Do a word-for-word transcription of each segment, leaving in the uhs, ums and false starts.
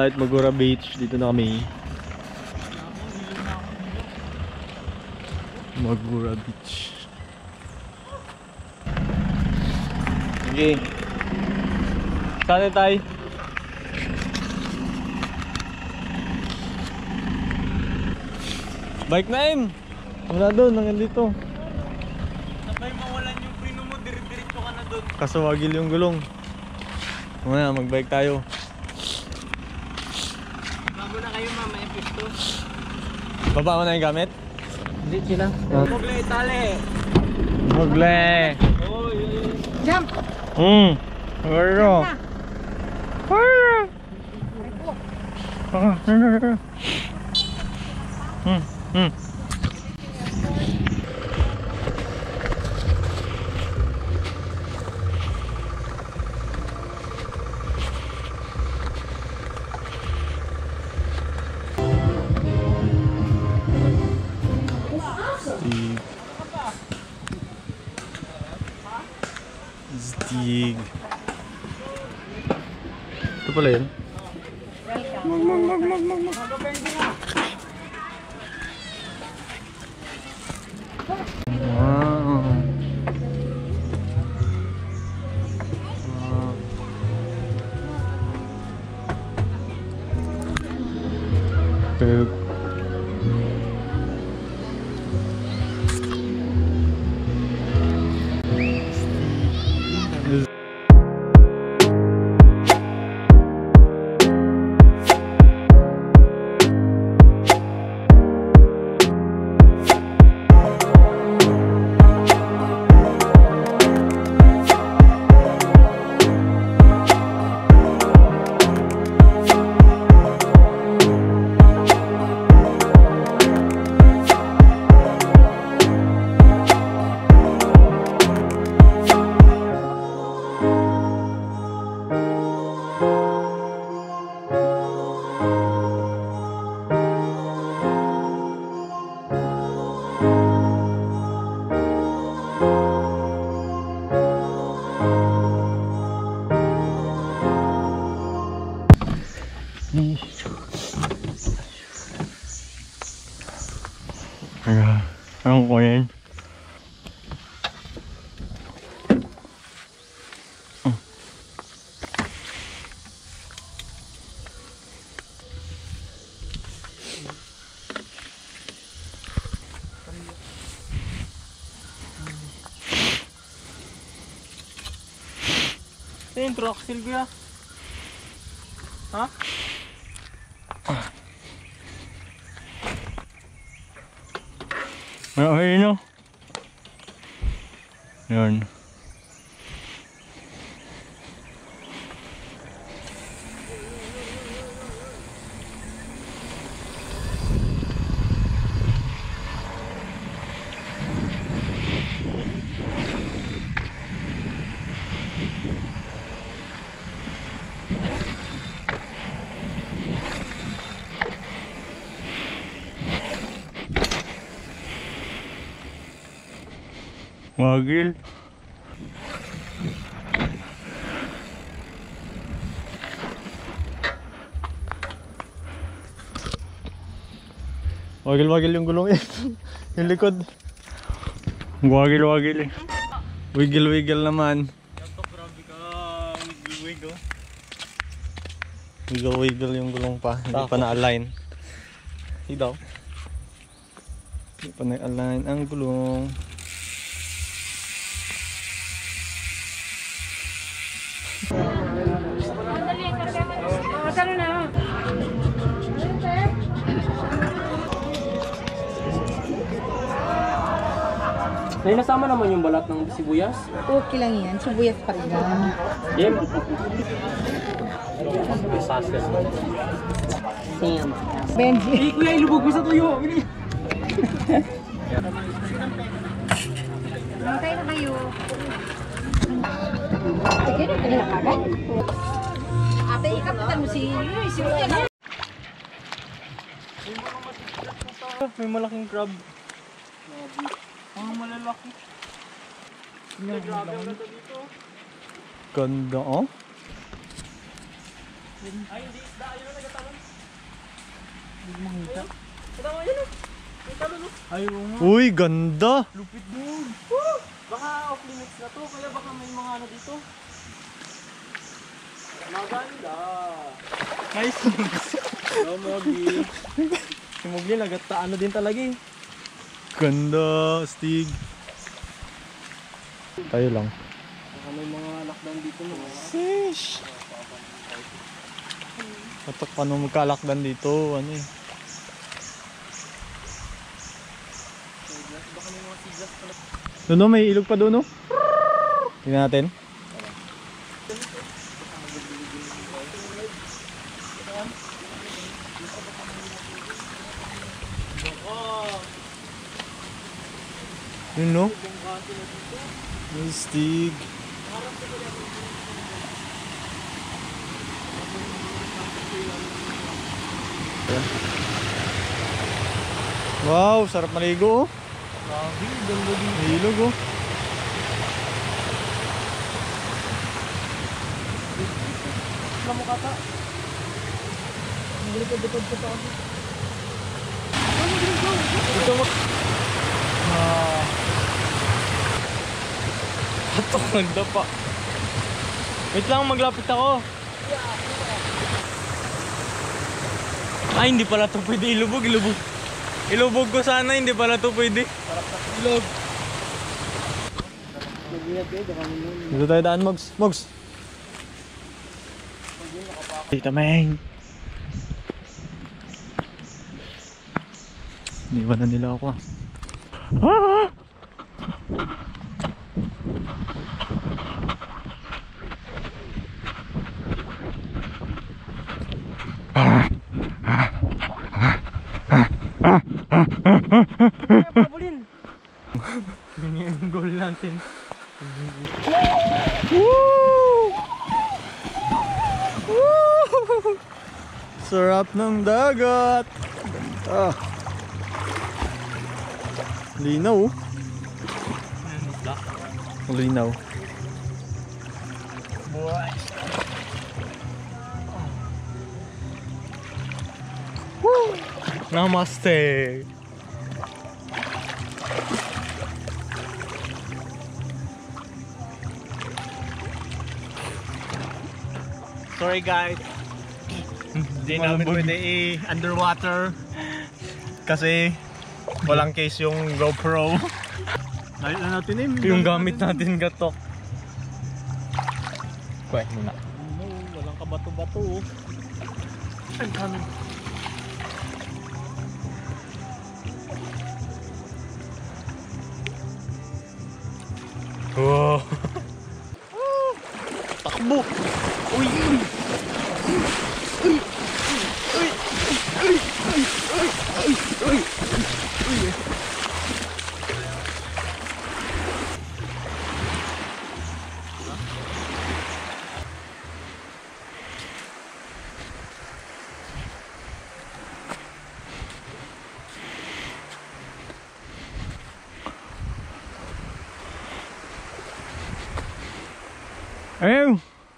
Alright, Magura Beach. Dito na kami. Magura Beach. Sige. Saan tayo? Bike na im! Wala doon, hanggang dito. Sabay mawalan yung prino mo, dirit-diritso ka na doon. Kasawagil yung gulong. Mamaya, mag-bike tayo. Bago na kayo mamaya pisto. Baba mo na yung gamit? Hindi sila. Mugle itali. Mugle! Oh, yun. Jump! Hmm. Wala. Wala. Hmm. Hmm. Stig. Ito pala yun. Mag mag mag mag mag mag. Wow. Wow. Ang kunin. Ito yung troxel kuya. Ha? Okay, no? Yun. Wagil. Wagil-wagil yung gulong eh. Yung likod. Wagil-wagil eh. Wiggle-wiggle naman. Grabe ka. Wiggle-wiggle. Wiggle-wiggle yung gulong pa. Hindi pa na-align. Hindi daw. Hindi pa na-align ang gulong. Ay, nasama naman yung balat ng sibuyas. Okay lang yan. Sibuyas pa rin yan. Game. Sases. Sam. Benji. Hey, kuya, ilubog mo sa tuyo. Matay na kayo. Sige na, kaya na kagad. Ate, ikapitan mo si... Si Ruja na. May malaking crab. Ang malalaki. Grabe ang ganda dito. Ganda oh. Ay, hindi isda. Ayun na, nagatalon. Hindi makita. Tama, ayun o. May talon o. Ayun nga. Uy, ganda! Lupit doon. Baka off limits na to. Kaya baka may mga ano dito. Maganda. Nice! Hello, Mogi. Si Mogi, nagata ano din talaga eh. Ganda, Stig. Tayo lang. Baka may mga lockdown dito mo. Fish! Patok pa nung magkalakdan dito, ano eh. Baka may mga siglas pala. Doon no, may ilog pa doon no? Tingnan natin. Yun no? May Stig. Wow, sarap maligo oh. Grabe, ganda din. May ilog oh. Alam mo kata. Naglikod-likod ko pa ako. Ito mo. Ah. Patok, nagdapa. Wait lang, maglapit ako. Ay, hindi pala ito pwede ilubog, ilubog. Ilubog ko sana, hindi pala ito pwede. Ilog. Dito tayo daan, Mogs. Mogs. Dito, Meng. Iniwan na nila ako ah. Ah! Pabulin. Yung goal natin. Woo! Woo! Sarap ng dagat. Ah. Linaw. Linaw. Boy. Woo! Namaste. Sorry guys. Hindi namin pwede i-underwater kasi walang case yung GoPro. Dahil na natin eh. Yung gamit natin gatok. Kwek muna. No, walang kabato-bato oh. Ay, kami. Wow. Takbo! Uy! Uy! Uy! Uy! Uy! Uy! Uy! Uy! Uy! Ayaw.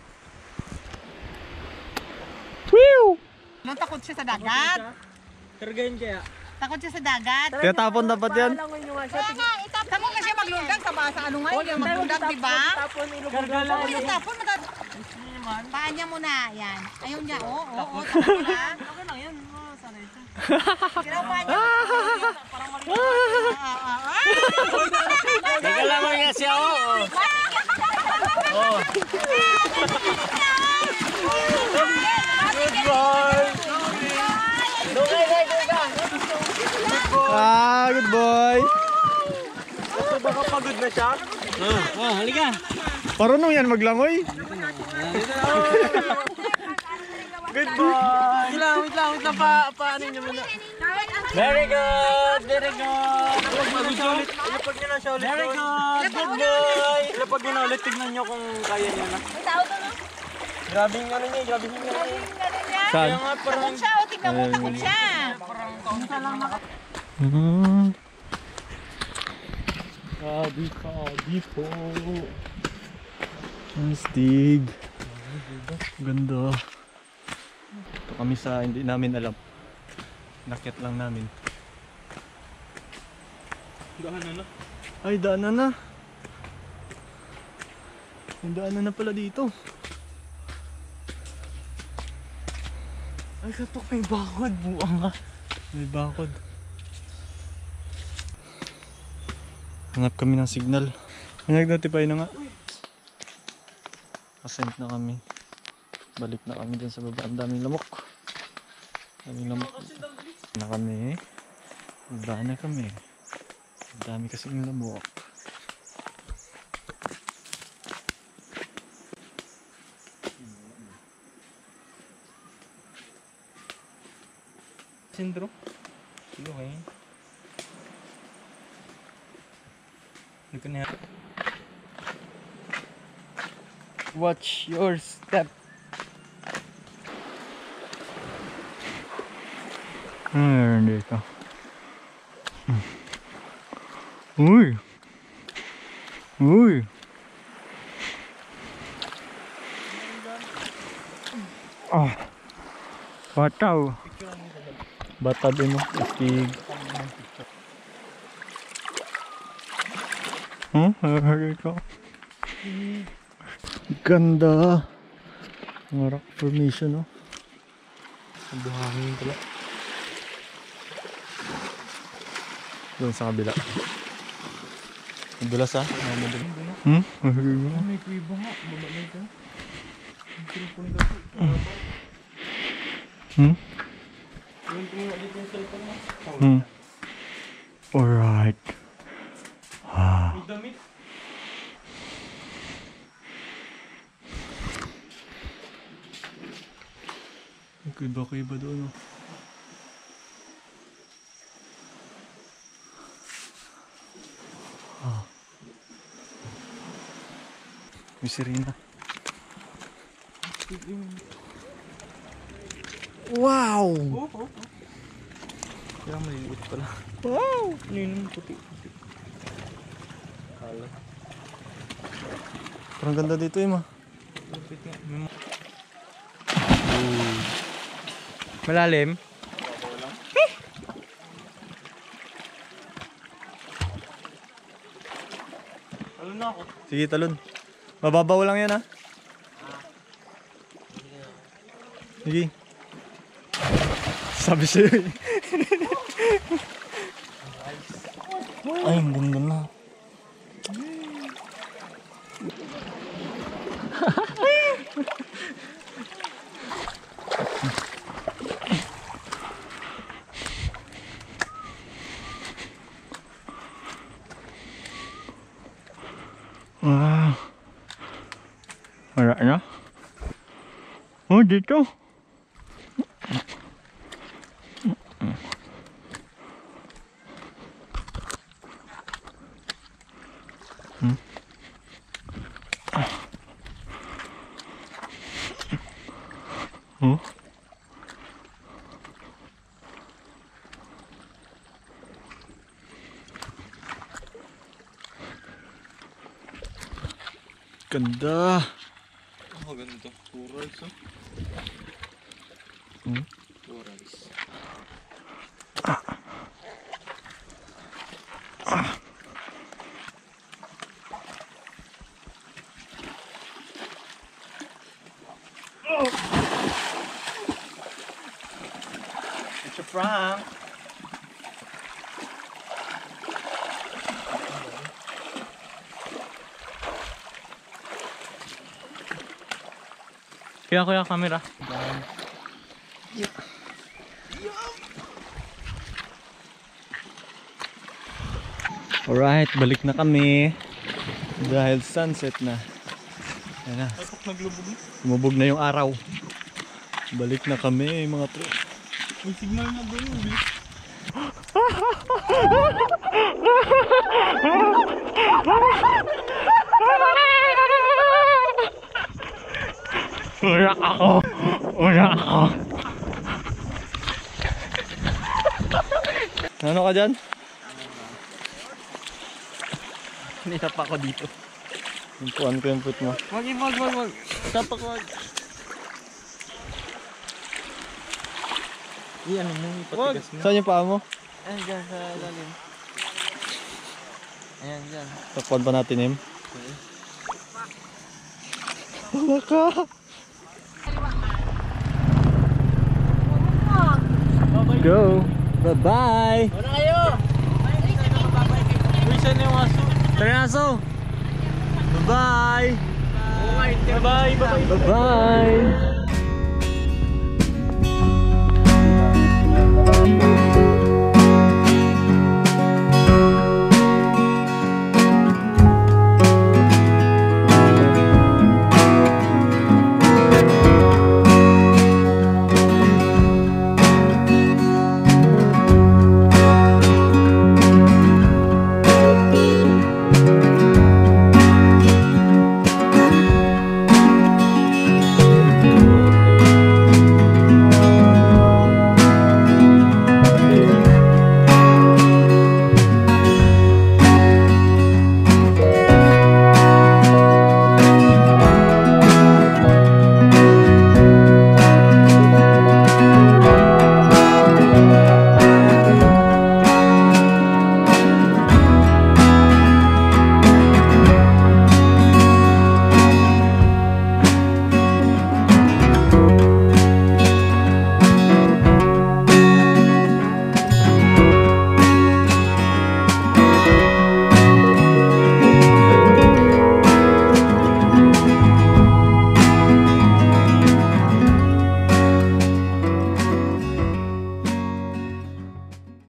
Whew! Nung takot siya sa dagat. Kargayin kaya. Takot siya sa dagat. Kaya tapon dapat yan. Kaya nga, itap- takot na siya maglungdag sa basa. Ano nga yung maglungdag, di ba? Kargala. Oo, yung tapon, matat... Paan niya muna, yan. Ayaw niya, oo, oo, oo, tapon na. Okay lang yan. Oh, sanay siya. Ginawa niya. Parang mali. Ah, ah, ah. Teka lang nga siya oh. Oh. Good boy. Dugay, dugay, dugay. Ah, good boy. Ito baka pagod na siya? Oh, oh, halika. Parunong yan maglangoy. Good boy. Wait lang, wait lang, wait lang pa, paano niyo muna. Very good, very good. Ilapag niyo ulit, ilapag niyo na siya ulit. Very good, good boy. Ilapag niyo na ulit, tignan niyo kung kaya niyo na. Grabe yung ano niya, grabe yung ano niya. Saan? Kaya nga parang... Takot siya, o, tingnan mo, takot siya. Hmm. Grabe ka, dito. Ang Stig. Ganda. kami sa hindi namin alam. Nakit lang namin. Daanan na. Ay, daanan na. Yung daanan na pala dito. Ay, katok may bakod. Buang ka. May bakod. Hanap kami ng signal. May nag-notify na nga. Ascent na kami. Balik na kami dun sa baba. Ang daming lamok. Daming lamok. Na kami. Baba na kami. Ang dami kasing lamok. Sindro. Sino kayo? Look at that. Watch your step. Hmm, dito. Hmm. Uy! Uy! Ah! Bataw! Bata din mo, astig. Hmm? Hari ka. Ganda. Mga rock formation, no? Ang buhangin pala. Doon sa kabila. Ang dulas, ha? Madaling doon. Hmm? Hari ka. May kuiba nga. Baba na ito. Ang cellphone daw. Hmm? Yung tingin dito yung cellphone mo. Hmm. Alright. Ah. May damit. Kuiba-kuiba doon, oh. Ah. May sirena. Wow! Oh, oh, oh. Kaya maliliit pala. Wow! Ano yun? Puti, puti. Kala. Parang ganda dito, eh, ma. Lupit nga. Malalim? Talon na ako. Sige, talon. Mababaw lang yan, ha? Sige. Sabi sa'yo, eh. Ay, ang ganda na. Wow. Wala na. Oh, dito. Hmm. Oh. Ganda. Oh, ganito. Corals, oh. Hmm? Corals. It's a prank. Kaya kuya camera. Alright, balik na kami. Dahil sunset na. Ayan na. Naglubog na. Lumubog na yung araw. Balik na kami, mga tro. May signal na doon. Urak ako! Urak ako! Ano ka dyan? Nita pa ako dito. Impuan ko yung put mo. Wag, wag, wag, wag. Tapak, wag. Iyan mo, ipatigas mo. Saan yung paa mo? Ayan, dyan sa ilalim. Ayan, dyan. Takpan pa natin, Em. Wala ka. Go. Bye-bye. Wala kayo! Uwisan na yung aso. Tara na, aso. Bye-bye. Bye-bye! Bye-bye! Bye-bye.